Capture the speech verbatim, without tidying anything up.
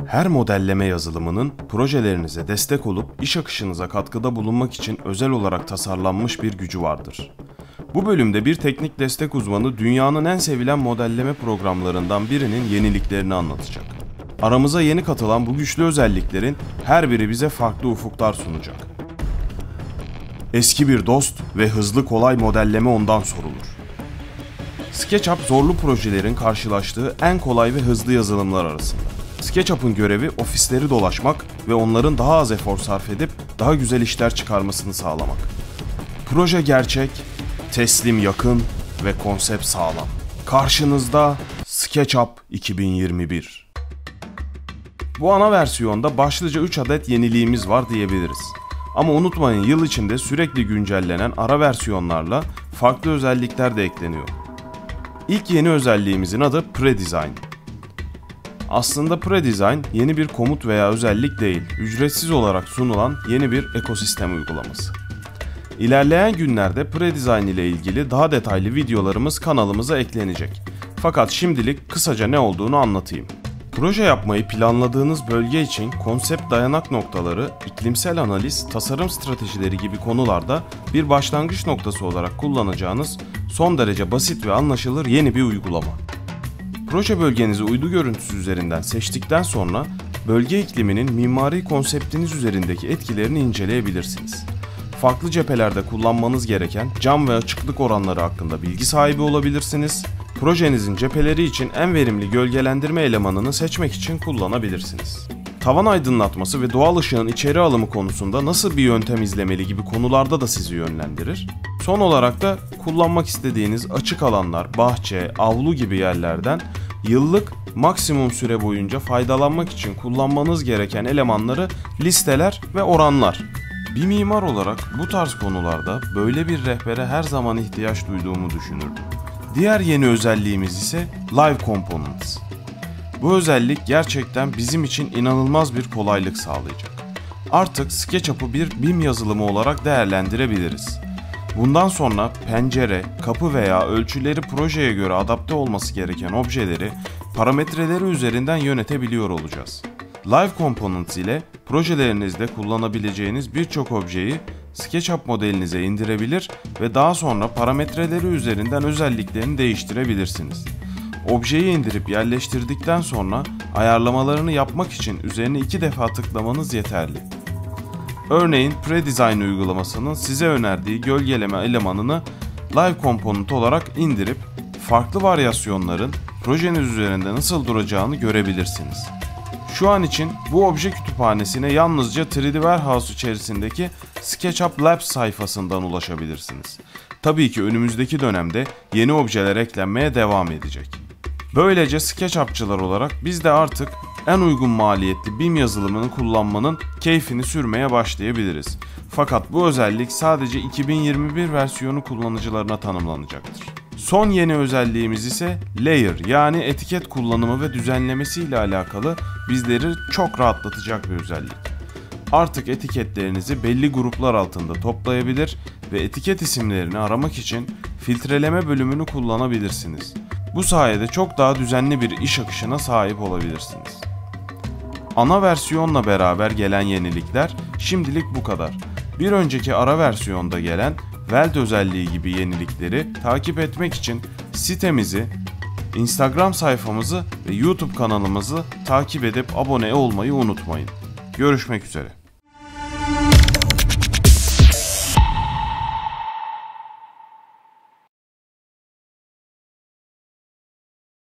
Her modelleme yazılımının projelerinize destek olup iş akışınıza katkıda bulunmak için özel olarak tasarlanmış bir gücü vardır. Bu bölümde bir teknik destek uzmanı dünyanın en sevilen modelleme programlarından birinin yeniliklerini anlatacak. Aramıza yeni katılan bu güçlü özelliklerin her biri bize farklı ufuklar sunacak. Eski bir dost ve hızlı kolay modelleme ondan sorulur. SketchUp zorlu projelerin karşılaştığı en kolay ve hızlı yazılımlar arasında. SketchUp'ın görevi ofisleri dolaşmak ve onların daha az efor sarf edip daha güzel işler çıkarmasını sağlamak. Proje gerçek, teslim yakın ve konsept sağlam. Karşınızda SketchUp iki bin yirmi bir. Bu ana versiyonda başlıca üç adet yeniliğimiz var diyebiliriz. Ama unutmayın, yıl içinde sürekli güncellenen ara versiyonlarla farklı özellikler de ekleniyor. İlk yeni özelliğimizin adı Pre-Design. Aslında Pre-Design yeni bir komut veya özellik değil, ücretsiz olarak sunulan yeni bir ekosistem uygulaması. İlerleyen günlerde Pre-Design ile ilgili daha detaylı videolarımız kanalımıza eklenecek. Fakat şimdilik kısaca ne olduğunu anlatayım. Proje yapmayı planladığınız bölge için konsept dayanak noktaları, iklimsel analiz, tasarım stratejileri gibi konularda bir başlangıç noktası olarak kullanacağınız son derece basit ve anlaşılır yeni bir uygulama. Proje bölgenizi uydu görüntüsü üzerinden seçtikten sonra bölge ikliminin mimari konseptiniz üzerindeki etkilerini inceleyebilirsiniz. Farklı cephelerde kullanmanız gereken cam ve açıklık oranları hakkında bilgi sahibi olabilirsiniz. Projenizin cepheleri için en verimli gölgelendirme elemanını seçmek için kullanabilirsiniz. Tavan aydınlatması ve doğal ışığın içeri alımı konusunda nasıl bir yöntem izlemeli gibi konularda da sizi yönlendirir. Son olarak da kullanmak istediğiniz açık alanlar, bahçe, avlu gibi yerlerden yıllık maksimum süre boyunca faydalanmak için kullanmanız gereken elemanları listeler ve oranlar. Bir mimar olarak bu tarz konularda böyle bir rehbere her zaman ihtiyaç duyduğumu düşünürdüm. Diğer yeni özelliğimiz ise Live Components. Bu özellik gerçekten bizim için inanılmaz bir kolaylık sağlayacak. Artık SketchUp'ı bir B I M yazılımı olarak değerlendirebiliriz. Bundan sonra pencere, kapı veya ölçüleri projeye göre adapte olması gereken objeleri parametreleri üzerinden yönetebiliyor olacağız. Live Components ile projelerinizde kullanabileceğiniz birçok objeyi SketchUp modelinize indirebilir ve daha sonra parametreleri üzerinden özelliklerini değiştirebilirsiniz. Objeyi indirip yerleştirdikten sonra ayarlamalarını yapmak için üzerine iki defa tıklamanız yeterli. Örneğin Pre-Design uygulamasının size önerdiği gölgeleme elemanını Live Component olarak indirip farklı varyasyonların projeniz üzerinde nasıl duracağını görebilirsiniz. Şu an için bu obje kütüphanesine yalnızca üç D Warehouse içerisindeki SketchUp Labs sayfasından ulaşabilirsiniz. Tabii ki önümüzdeki dönemde yeni objeler eklenmeye devam edecek. Böylece SketchUp'çılar olarak biz de artık en uygun maliyetli B I M yazılımını kullanmanın keyfini sürmeye başlayabiliriz. Fakat bu özellik sadece iki bin yirmi bir versiyonu kullanıcılarına tanımlanacaktır. Son yeni özelliğimiz ise Layer, yani etiket kullanımı ve düzenlemesi ile alakalı bizleri çok rahatlatacak bir özellik. Artık etiketlerinizi belli gruplar altında toplayabilir ve etiket isimlerini aramak için filtreleme bölümünü kullanabilirsiniz. Bu sayede çok daha düzenli bir iş akışına sahip olabilirsiniz. Ana versiyonla beraber gelen yenilikler şimdilik bu kadar. Bir önceki ara versiyonda gelen Weld özelliği gibi yenilikleri takip etmek için sitemizi, Instagram sayfamızı ve YouTube kanalımızı takip edip abone olmayı unutmayın. Görüşmek üzere.